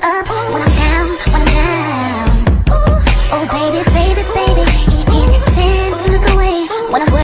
up when I'm down, when I'm down. Oh baby, baby, baby, you can't stand to look away when I'm